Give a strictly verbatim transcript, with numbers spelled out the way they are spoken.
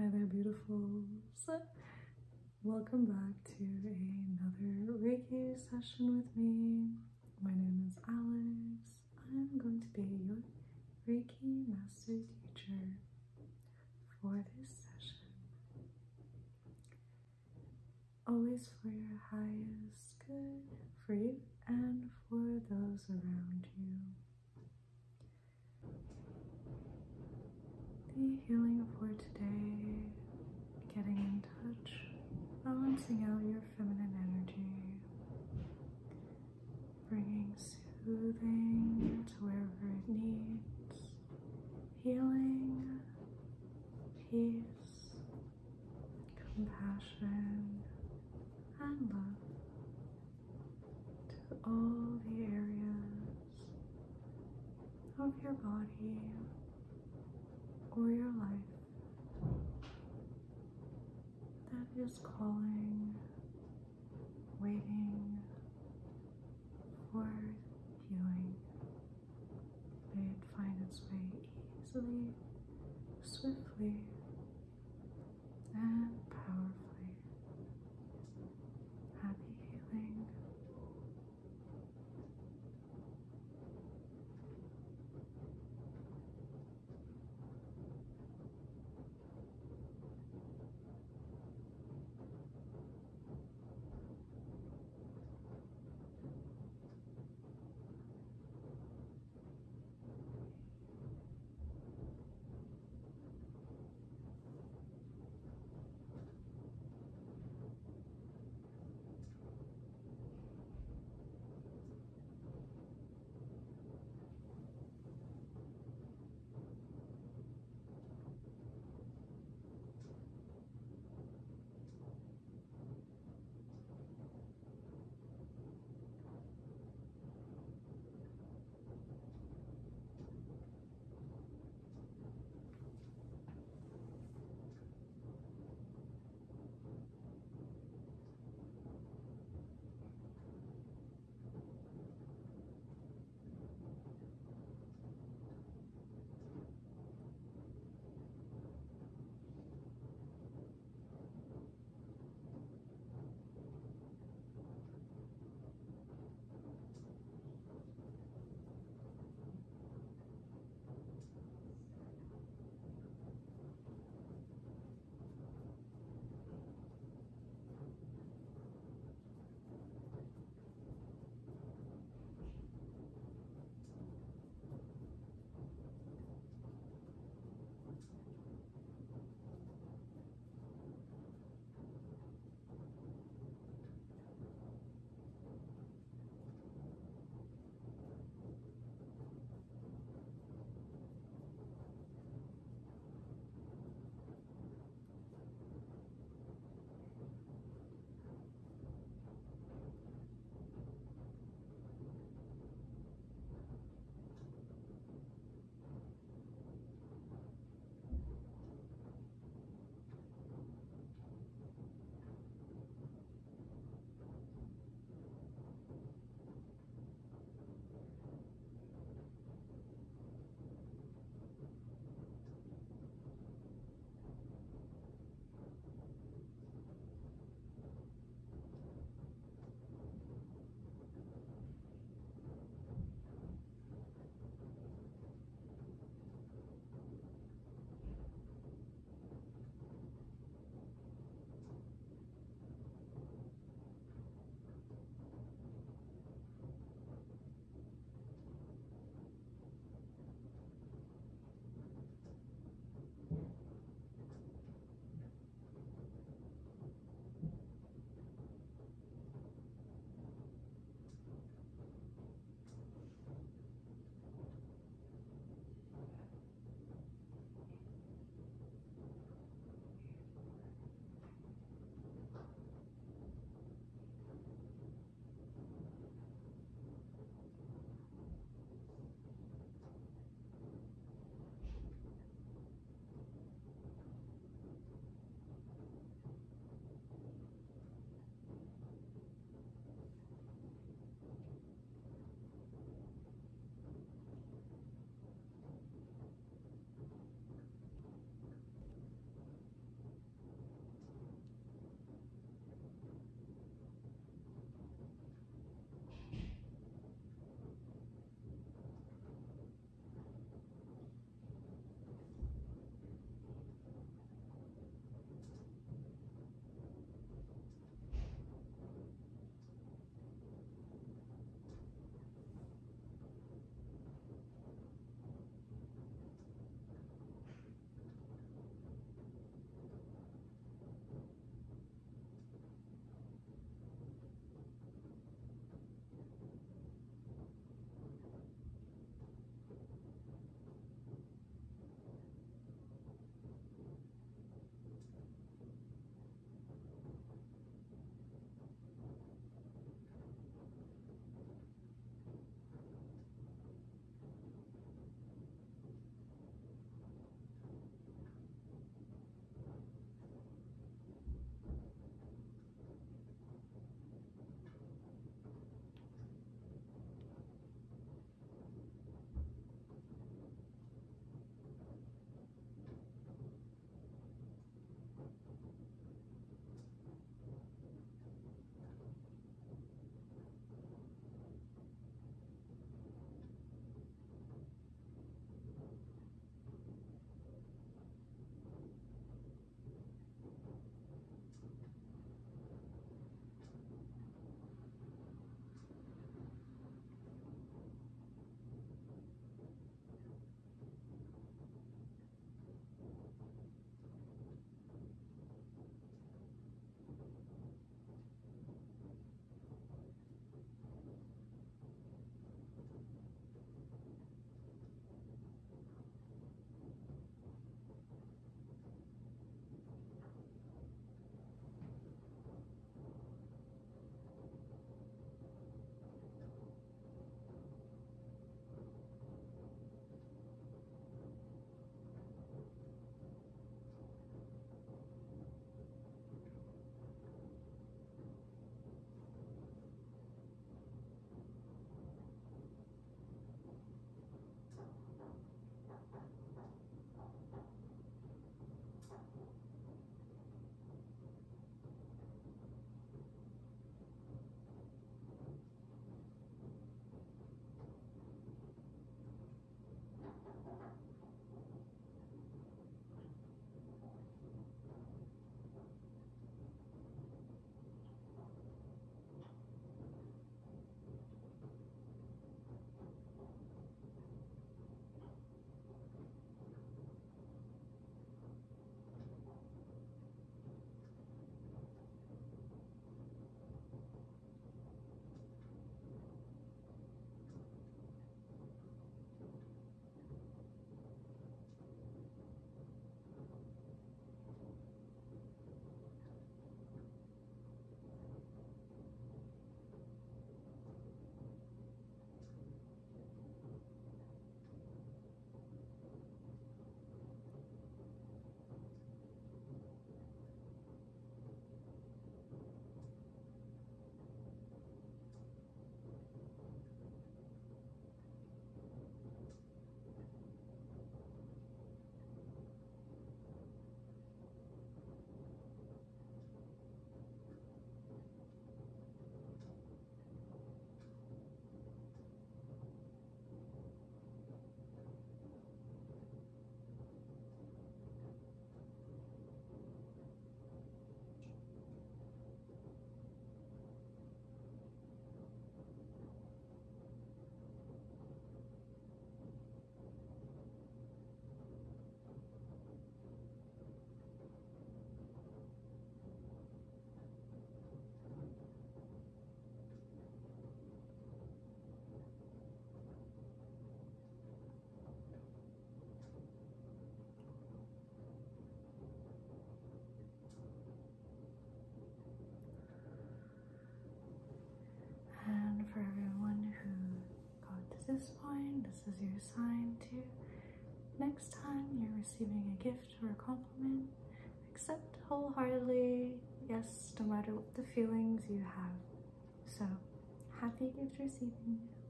Hi there, beautifuls. Welcome back to another Reiki session with me. My name is Alex. I'm going to be your Reiki master teacher for this session. Always for your highest good, for you and for those around you. The healing for today, getting in touch, balancing out your feminine energy, bringing soothing to wherever it needs, healing, peace, compassion, and love to all the areas of your body or your life that is calling, waiting for healing. May it find its way easily, swiftly, and powerfully. Happy healing. this point, this is your sign to, next time you're receiving a gift or a compliment, accept wholeheartedly, yes, no matter what the feelings you have. So, happy gift receiving.